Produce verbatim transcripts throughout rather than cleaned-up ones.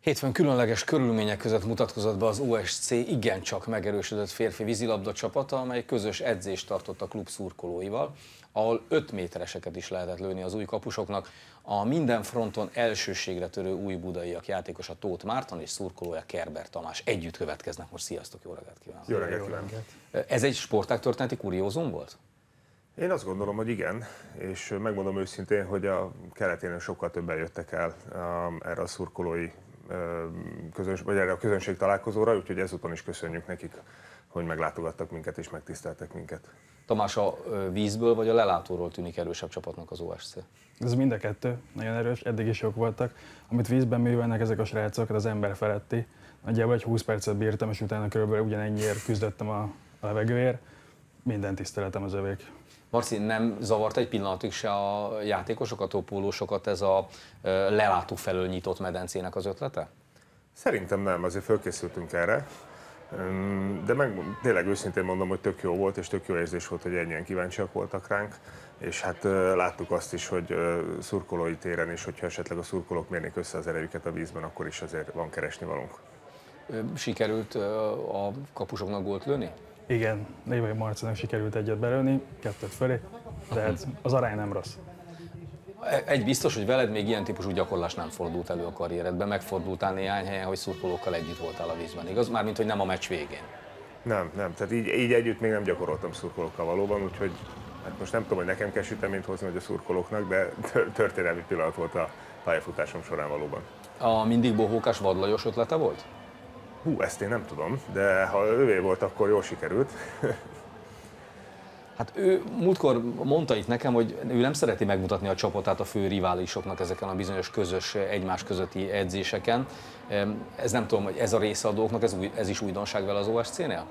Hétfőn különleges körülmények között mutatkozott be az o es cé igencsak megerősödött férfi vízilabda csapata, amely közös edzést tartott a klub szurkolóival, ahol öt métereseket is lehetett lőni az új kapusoknak. A minden fronton elsőségre törő új budaiak játékosa Tóth Márton és szurkolója Kerber Tamás együtt következnek most. Sziasztok, jó reggelt kívánok! Jó reggelt kívánok! Ez egy sportágtörténeti kuriózum volt? Én azt gondolom, hogy igen, és megmondom őszintén, hogy a keletén sokkal többen jöttek el erre a szurkolói közöns, vagy erre a közönség találkozóra, úgyhogy ezúton is köszönjük nekik, hogy meglátogattak minket és megtiszteltek minket. Tamás, a vízből vagy a lelátóról tűnik erősebb csapatnak az o es cé? Ez mind a kettő, nagyon erős, eddig is jók voltak. Amit vízben művelnek ezek a srácok, az ember feletti. Nagyjából egy húsz percet bírtam, és utána körülbelül ugyanennyiért küzdöttem a, a levegőért. Minden tiszteletem az övék. Marci, nem zavart egy pillanatig se a játékosokat, a pólósokat ez a lelátó felől nyitott medencének az ötlete? Szerintem nem, azért fölkészültünk erre, de meg tényleg őszintén mondom, hogy tök jó volt, és tök jó érzés volt, hogy ennyien kíváncsiak voltak ránk, és hát láttuk azt is, hogy szurkolói téren is, hogyha esetleg a szurkolók mérnék össze az erejüket a vízben, akkor is azért van keresni valunk. Sikerült a kapusoknak gólt lőni? Igen, Lévai Marcinak sikerült egyet belőni, kettőt fölé, de hát az arány nem rossz. Egy biztos, hogy veled még ilyen típusú gyakorlás nem fordult elő a karrieredben, megfordultál néhány helyen, hogy szurkolókkal együtt voltál a vízben, igaz? Mármint, hogy nem a meccs végén. Nem, nem, tehát így, így együtt még nem gyakoroltam szurkolókkal valóban, úgyhogy hát most nem tudom, hogy nekem kell süteményt hozni, vagy a szurkolóknak, de történelmi pillanat volt a pályafutásom során valóban. A mindig bohókás Vad Lajos ötlete volt? Hú, ezt én nem tudom, de ha ővé volt, akkor jól sikerült. Hát ő múltkor mondta itt nekem, hogy ő nem szereti megmutatni a csapatát a fő riválisoknak ezeken a bizonyos közös egymás közötti edzéseken. Ez nem tudom, hogy ez a része a dolgoknak, ez, új, ez is újdonság vele az o es cé-nél?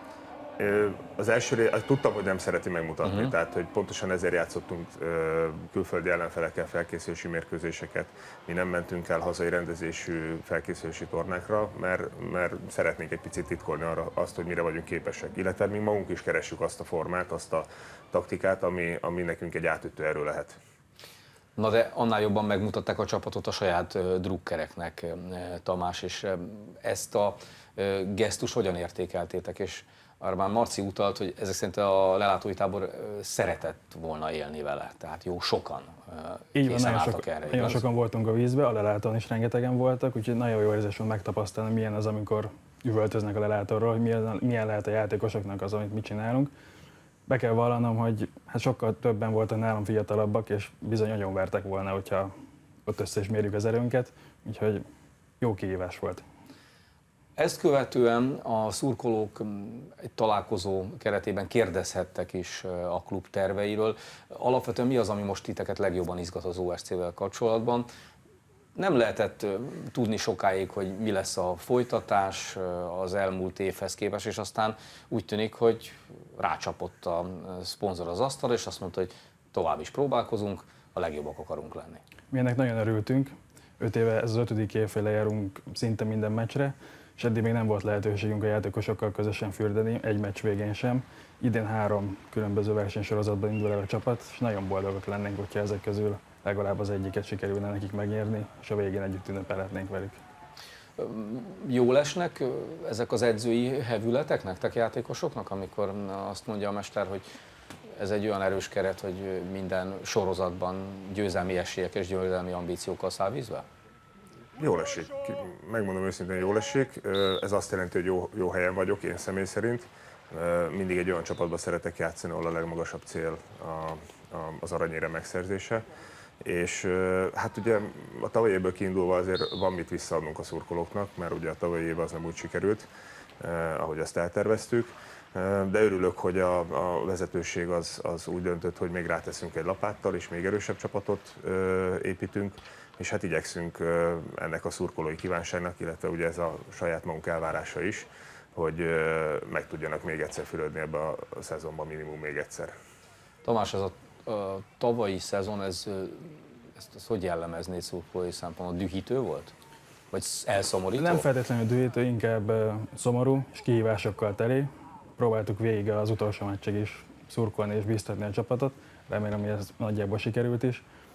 Az első rész, tudtam, hogy nem szereti megmutatni, uh-huh. tehát hogy pontosan ezért játszottunk külföldi ellenfelekkel felkészülési mérkőzéseket. Mi nem mentünk el hazai rendezésű felkészülési tornákra, mert, mert szeretnénk egy picit titkolni arra azt, hogy mire vagyunk képesek. Illetve mi magunk is keressük azt a formát, azt a taktikát, ami, ami nekünk egy átütő erő lehet. Na de annál jobban megmutatták a csapatot a saját drukkereknek, Tamás, és ezt a gesztus hogyan értékeltétek? És arra már Marci utalt, hogy ezek szerint a lelátói tábor szeretett volna élni vele, tehát jó sokan Így készen van, álltak sok, erre. Nagyon sokan voltunk a vízbe, a lelátón is rengetegen voltak, úgyhogy nagyon jó érzés volt megtapasztalni, milyen az, amikor üvöltöznek a lelátóról, hogy milyen, milyen lehet a játékosoknak az, amit mi csinálunk. Be kell vallanom, hogy hát sokkal többen voltak nálam fiatalabbak, és bizony nagyon vertek volna, hogyha ott össze is mérjük az erőnket, úgyhogy jó kihívás volt. Ezt követően a szurkolók egy találkozó keretében kérdezhettek is a klub terveiről. Alapvetően mi az, ami most titeket legjobban izgat az o es cé-vel kapcsolatban? Nem lehetett tudni sokáig, hogy mi lesz a folytatás az elmúlt évhez képest, és aztán úgy tűnik, hogy rácsapott a szponzor az asztalra, és azt mondta, hogy tovább is próbálkozunk, a legjobbak akarunk lenni. Mi ennek nagyon örültünk. Öt éve, ez az ötödik év lejárunk szinte minden meccsre, és eddig még nem volt lehetőségünk a játékosokkal közösen fürdeni, egy meccs végén sem. Idén három különböző versenysorozatban indul el a csapat, és nagyon boldogok lennénk, hogyha ezek közül legalább az egyiket sikerülne nekik megnyerni, és a végén együtt ünnepelhetnénk velük. Jól esnek ezek az edzői hevületek nektek játékosoknak, amikor azt mondja a mester, hogy ez egy olyan erős keret, hogy minden sorozatban győzelmi esélyek és győzelmi ambíciókkal száll vízbe? Jól esik, megmondom őszintén, jól esik. Ez azt jelenti, hogy jó, jó helyen vagyok, én személy szerint. Mindig egy olyan csapatban szeretek játszani, ahol a legmagasabb cél a, a, az aranyérem megszerzése. És hát ugye a tavalyi évből kiindulva azért van mit visszaadnunk a szurkolóknak, mert ugye a tavalyi év az nem úgy sikerült, ahogy azt elterveztük. De örülök, hogy a, a vezetőség az, az úgy döntött, hogy még ráteszünk egy lapáttal, és még erősebb csapatot építünk. És hát igyekszünk ennek a szurkolói kívánságnak, illetve ugye ez a saját magunk elvárása is, hogy meg tudjanak még egyszer fürödni ebbe a szezonban minimum még egyszer. Tamás, ez a, a tavalyi szezon, ez, ezt, ezt hogy jellemeznéd szurkolói szempontból? Dühítő volt? Vagy elszomorító? Nem feltétlenül dühítő, inkább szomorú és kihívásokkal teli. Próbáltuk végig az utolsó meccsig is szurkolni és bíztatni a csapatot. Remélem, hogy ez nagyjából sikerült is.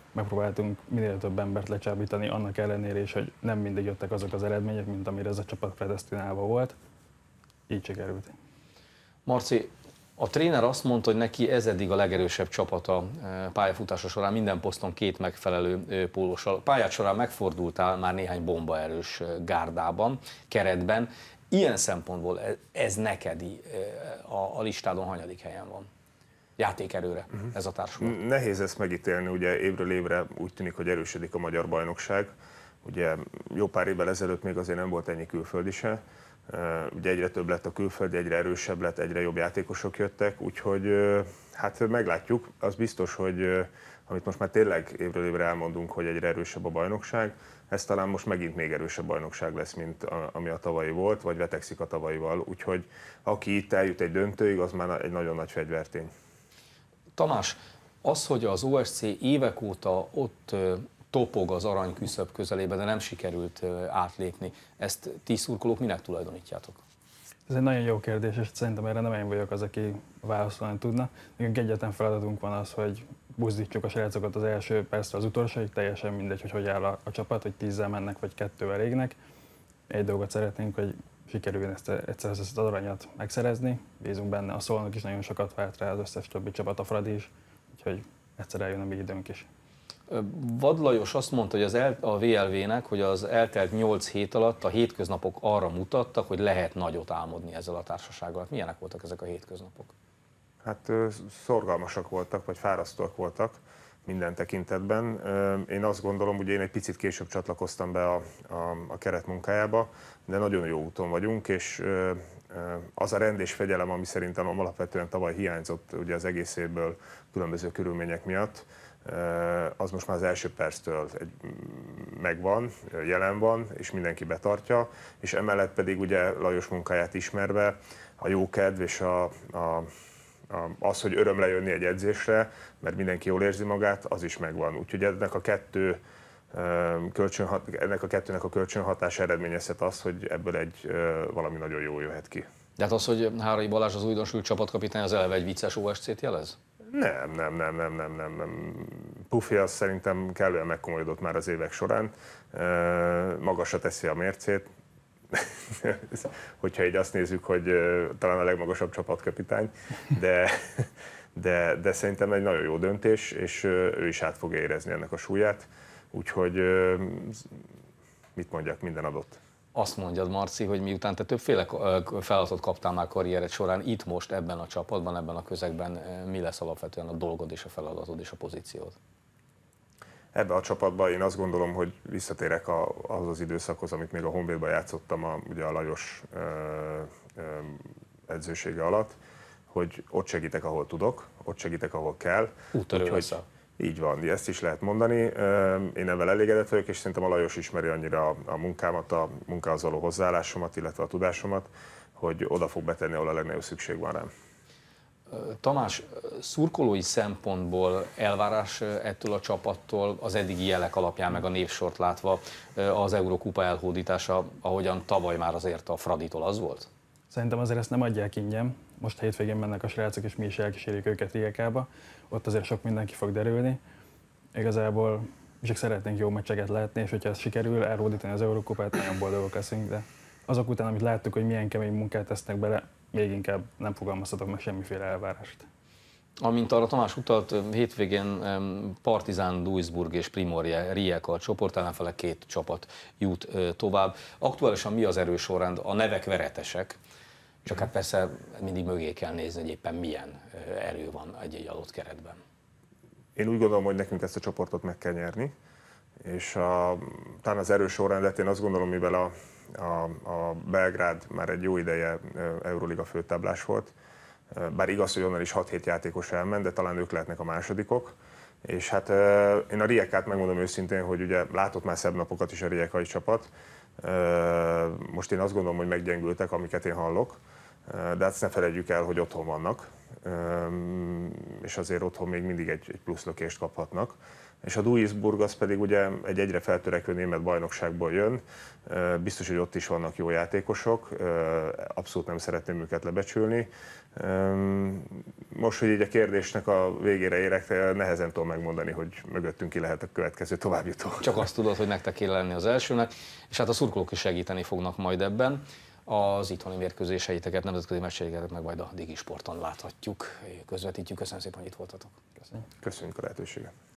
megpróbáltunk minél több embert lecsábítani, annak ellenére is, hogy nem mindig jöttek azok az eredmények, mint amire ez a csapat predesztinálva volt. Így sikerült. Marci, a tréner azt mondta, hogy neki ez eddig a legerősebb csapata pályafutása során, minden poszton két megfelelő pólóssal. Pályát során megfordultál már néhány bombaerős gárdában, keretben. Ilyen szempontból ez neked a, a listádon hanyadik helyen van? Játékerőre uh-huh. ez a társulat. Nehéz ezt megítélni, ugye évről évre úgy tűnik, hogy erősödik a magyar bajnokság. Ugye jó pár évvel ezelőtt még azért nem volt ennyi külföldi se. Ugye egyre több lett a külföldi, egyre erősebb lett, egyre jobb játékosok jöttek, úgyhogy hát meglátjuk. Az biztos, hogy amit most már tényleg évről évre elmondunk, hogy egyre erősebb a bajnokság, ez talán most megint még erősebb bajnokság lesz, mint a, ami a tavalyi volt, vagy vetekszik a tavalyival. Úgyhogy aki itt eljut egy döntőig, az már egy nagyon nagy fegyvertény. Tamás, az, hogy az o es cé évek óta ott topog az arany küszöb közelébe, de nem sikerült átlépni, ezt ti szurkolók minek tulajdonítjátok? Ez egy nagyon jó kérdés, és szerintem erre nem én vagyok az, aki válaszolni tudna. Nekünk egyetlen feladatunk van az, hogy buzdítsuk a srácokat az első perctől az utolsóig, teljesen mindegy, hogy hogy áll a, a csapat, hogy tízzel mennek, vagy kettővel égnek. Egy dolgot szeretnénk, hogy sikerüljön ezt, egyszer ezt az aranyat megszerezni. Bízunk benne, a Szolnok is nagyon sokat várt rá, az összes többi csapat, a Fradi is, úgyhogy egyszer eljön a mi időnk is. Vad Lajos azt mondta, hogy az el, a vé el vé-nek, hogy az eltelt nyolc hét alatt a hétköznapok arra mutattak, hogy lehet nagyot álmodni ezzel a társasággal. Milyenek voltak ezek a hétköznapok? Hát szorgalmasak voltak, vagy fárasztóak voltak minden tekintetben. Én azt gondolom, hogy én egy picit később csatlakoztam be a, a, a keret munkájába, de nagyon jó úton vagyunk, és az a rend és fegyelem, ami szerintem alapvetően tavaly hiányzott ugye az egész évből különböző körülmények miatt, az most már az első perctől egy, megvan, jelen van, és mindenki betartja, és emellett pedig ugye Lajos munkáját ismerve a jókedv és a, a, a, az, hogy öröm lejönni egy edzésre, mert mindenki jól érzi magát, az is megvan. Úgyhogy ennek a kettő kölcsönhat, ennek a kettőnek a kölcsönhatás eredményezhet azt, hogy ebből egy valami nagyon jó jöhet ki. De hát az, hogy Hárai Balázs az újdonsült csapatkapitány, az eleve egy vicces o es cét jelez? Nem, nem, nem, nem, nem, nem, nem. Pufi az szerintem kellően megkomolyodott már az évek során. Magasra teszi a mércét. Hogyha így azt nézzük, hogy talán a legmagasabb csapatkapitány, de, de, de szerintem egy nagyon jó döntés, és ő is át fogja érezni ennek a súlyát. Úgyhogy mit mondjak, minden adott. Azt mondjad, Marci, hogy miután te többféle feladatot kaptál már karriered során, itt most ebben a csapatban, ebben a közegben mi lesz alapvetően a dolgod és a feladatod és a pozíciód? Ebben a csapatban én azt gondolom, hogy visszatérek a, ahhoz az időszakhoz, amit még a Honvédban játszottam a, ugye a Lajos ö, ö, edzősége alatt, hogy ott segítek, ahol tudok, ott segítek, ahol kell. Úttörő leszel. Így van, ezt is lehet mondani. Én ebben elégedett vagyok, és szerintem a Lajos ismeri annyira a munkámat, a munkához való hozzáállásomat, illetve a tudásomat, hogy oda fog betenni, ahol a legnagyobb szükség van rám. Tamás, szurkolói szempontból elvárás ettől a csapattól az eddigi jelek alapján, meg a névsort látva az Eurókupa elhódítása, ahogyan tavaly már azért a Fraditól az volt? Szerintem azért ezt nem adják ingyen. Most hétvégén mennek a srácok, és mi is elkísérjük őket Rijekába. Ott azért sok mindenki fog derülni. Igazából mi csak szeretnénk jó meccseket látni, és hogyha ez sikerül elhódítani az Eurókupát, nagyon boldogok leszünk, de azok után, amit láttuk, hogy milyen kemény munkát tesznek bele, még inkább nem fogalmazhatok meg semmiféle elvárást. Amint arra Tamás utalt, hétvégén Partizán, Duisburg és Primorje Rijeka a csoportellenfele, két csapat jut tovább. Aktuálisan mi az erősorrend? A nevek veretesek, csak hát persze mindig mögé kell nézni, hogy éppen milyen erő van egy-egy adott keretben. Én úgy gondolom, hogy nekünk ezt a csoportot meg kell nyerni, és a, talán az erősorrendet én azt gondolom, mivel a, a, a Belgrád már egy jó ideje Euroliga főtáblás volt, bár igaz, hogy onnan is hat-hét játékos elment, de talán ők lehetnek a másodikok. És hát én a Rijekát megmondom őszintén, hogy ugye látott már szebb napokat is a rijekai csapat. Most én azt gondolom, hogy meggyengültek, amiket én hallok, de hát ne felejtjük el, hogy otthon vannak, és azért otthon még mindig egy, egy plusz lökést kaphatnak. és a Duisburg az pedig ugye egy egyre feltörekvő német bajnokságból jön, biztos, hogy ott is vannak jó játékosok, abszolút nem szeretném őket lebecsülni. Most, hogy így a kérdésnek a végére érek, nehezen tudom megmondani, hogy mögöttünk ki lehet a következő továbbjutó. Csak azt tudod, hogy nektek kéne lenni az elsőnek, és hát a szurkolók is segíteni fognak majd ebben. Az itthoni mérkőzéseiteket, nemzetközi meccseiteket meg majd a Digi Sporton láthatjuk, közvetítjük. Köszönöm szépen, hogy itt voltatok. Köszönjük. Köszönjük a lehetőséget.